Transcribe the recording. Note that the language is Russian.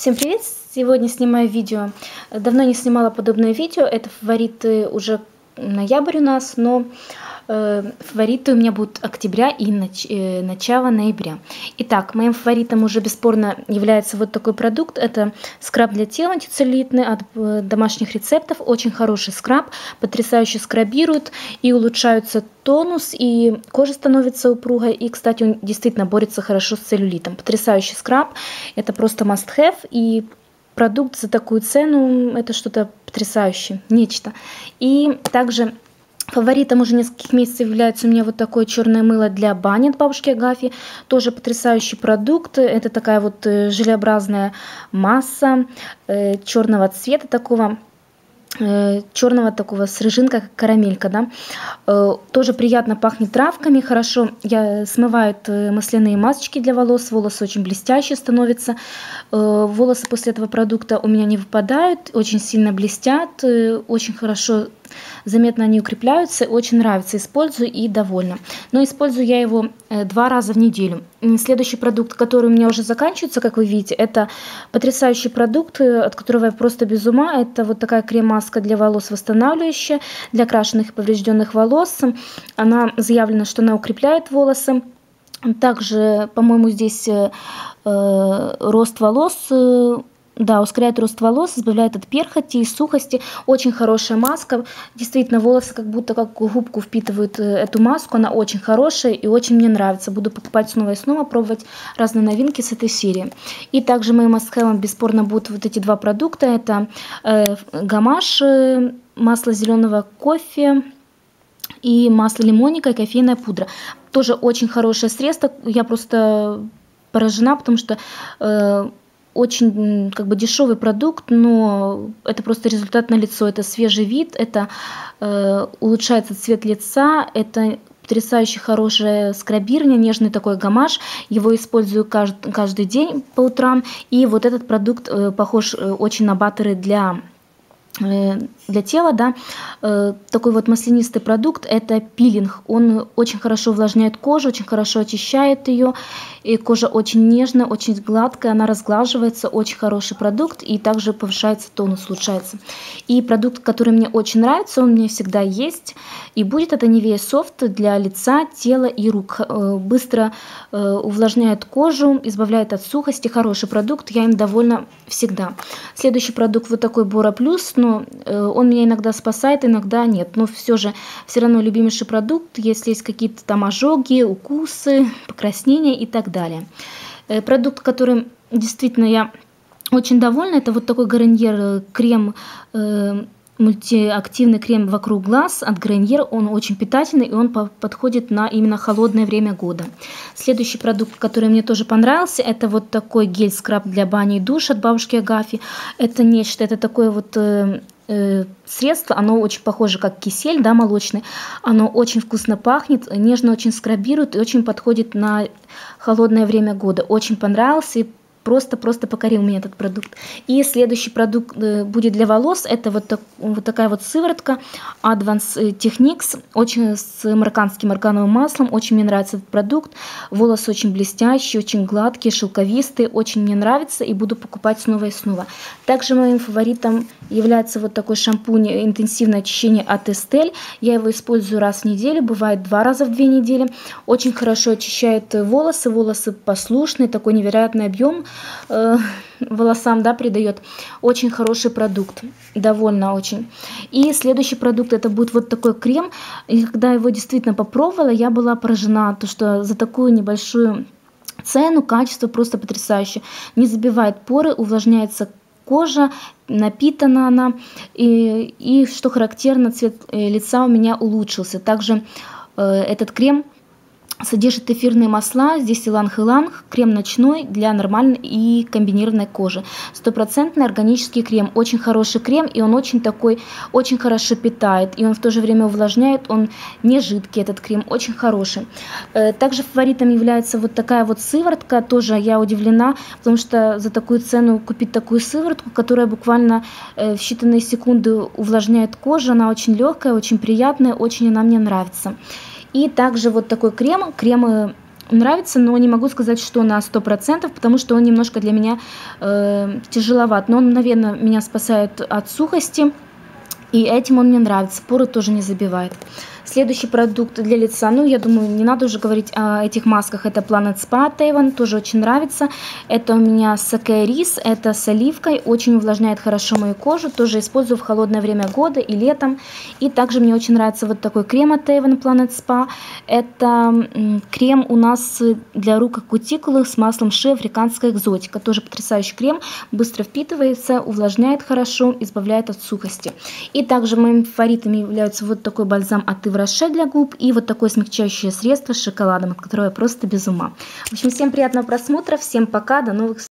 Всем привет! Сегодня снимаю видео. Давно не снимала подобное видео. Это фавориты уже ноябрь у нас, но фавориты у меня будут октября и начало ноября. Итак, моим фаворитом уже бесспорно является вот такой продукт. Это скраб для тела антицеллюлитный от домашних рецептов. Очень хороший скраб, потрясающе скрабирует и улучшается тонус, и кожа становится упругой. И, кстати, он действительно борется хорошо с целлюлитом. Потрясающий скраб. Это просто must have. И продукт за такую цену — это что-то потрясающее, нечто. И также фаворитом уже нескольких месяцев является у меня вот такое черное мыло для бани от бабушки Агафьи. Тоже потрясающий продукт. Это такая вот желеобразная масса черного цвета, такого черного такого с рыжинкой, как карамелька, да. Тоже приятно пахнет травками, хорошо смывают масляные масочки для волос, волосы очень блестящие становятся, волосы после этого продукта у меня не выпадают, очень сильно блестят, очень хорошо заметно они укрепляются, очень нравится, использую и довольна. Но использую я его 2 раза в неделю. Следующий продукт, который у меня уже заканчивается, как вы видите, это потрясающий продукт, от которого я просто без ума. Это вот такая крем-маска для волос восстанавливающая, для крашенных и поврежденных волос. Она заявлена, что она укрепляет волосы. Также, по-моему, здесь рост волос. Да, ускоряет рост волос, избавляет от перхоти и сухости. Очень хорошая маска. Действительно, волосы как будто как губку впитывают эту маску. Она очень хорошая и очень мне нравится. Буду покупать снова и снова, пробовать разные новинки с этой серии. И также моим must-have бесспорно будут вот эти 2 продукта. Это гамаш, масло зеленого кофе и масло лимонника и кофейная пудра. Тоже очень хорошее средство. Я просто поражена, потому что очень как бы дешевый продукт, но это просто результат на лицо. Это свежий вид, это улучшается цвет лица, это потрясающе хорошее скрабирование, нежный такой гамаш. Его использую каждый день по утрам. И вот этот продукт похож очень на баттеры для тела, да. Такой вот маслянистый продукт — это пилинг. Он очень хорошо увлажняет кожу, очень хорошо очищает ее, и кожа очень нежная, очень гладкая, она разглаживается. Очень хороший продукт, и также повышается тонус, улучшается. И продукт, который мне очень нравится, он у меня всегда есть и будет, это Nivea Soft для лица, тела и рук. Быстро увлажняет кожу, избавляет от сухости. Хороший продукт, я им довольна всегда. Следующий продукт вот такой Bora Plus, но он меня иногда спасает, иногда нет. Но все равно любимейший продукт, если есть какие-то там ожоги, укусы, покраснения и так далее. Продукт, которым действительно я очень довольна, это вот такой Гарньер крем, мультиактивный крем вокруг глаз от Garnier. Он очень питательный, и он подходит на именно холодное время года. Следующий продукт, который мне тоже понравился, это вот такой гель-скраб для бани и душа от бабушки Агафьи. Это нечто, это такое вот средство, оно очень похоже как кисель, да, молочный. Оно очень вкусно пахнет, нежно очень скрабирует и очень подходит на холодное время года. Очень понравился и просто покорил меня этот продукт. И следующий продукт будет для волос. Это вот такая вот сыворотка Advanced Techniques, очень с марокканским аргановым маслом. Очень мне нравится этот продукт. Волосы очень блестящие, очень гладкие, шелковистые. Очень мне нравится, и буду покупать снова и снова. Также моим фаворитом является вот такой шампунь интенсивное очищение от Estelle. Я его использую раз в неделю, бывает 2 раза в 2 недели. Очень хорошо очищает волосы. Волосы послушные, такой невероятный объем волосам, да, придает. Очень хороший продукт, довольна очень. И следующий продукт, это будет вот такой крем. И когда его действительно попробовала, я была поражена, то что за такую небольшую цену качество просто потрясающее. Не забивает поры, увлажняется кожа, напитана она. И что характерно, цвет лица у меня улучшился. Также этот крем содержит эфирные масла, здесь иланг-иланг, крем ночной для нормальной и комбинированной кожи. Стопроцентный органический крем, очень хороший крем, и он очень хорошо питает, и он в то же время увлажняет, он не жидкий, этот крем, очень хороший. Также фаворитом является вот такая вот сыворотка, тоже я удивлена, потому что за такую цену купить такую сыворотку, которая буквально в считанные секунды увлажняет кожу, она очень легкая, очень приятная, очень она мне нравится. И также вот такой крем нравится, но не могу сказать, что на 100%, потому что он немножко для меня тяжеловат. Но он, наверное, меня спасает от сухости, и этим он мне нравится. Поры тоже не забивает. Следующий продукт для лица, ну, я думаю, не надо уже говорить о этих масках. Это Planet Spa от Avon, тоже очень нравится. Это у меня Сакэ Рис, это с оливкой, очень увлажняет хорошо мою кожу. Тоже использую в холодное время года и летом. И также мне очень нравится вот такой крем от Avon Planet Spa. Это крем у нас для рук и кутикулы с маслом ши африканская экзотика. Тоже потрясающий крем, быстро впитывается, увлажняет хорошо, избавляет от сухости. И также моими фаворитами являются вот такой бальзам от Yves Rocher для губ и вот такое смягчающее средство с шоколадом, от которого я просто без ума. В общем, всем приятного просмотра, всем пока, до новых встреч!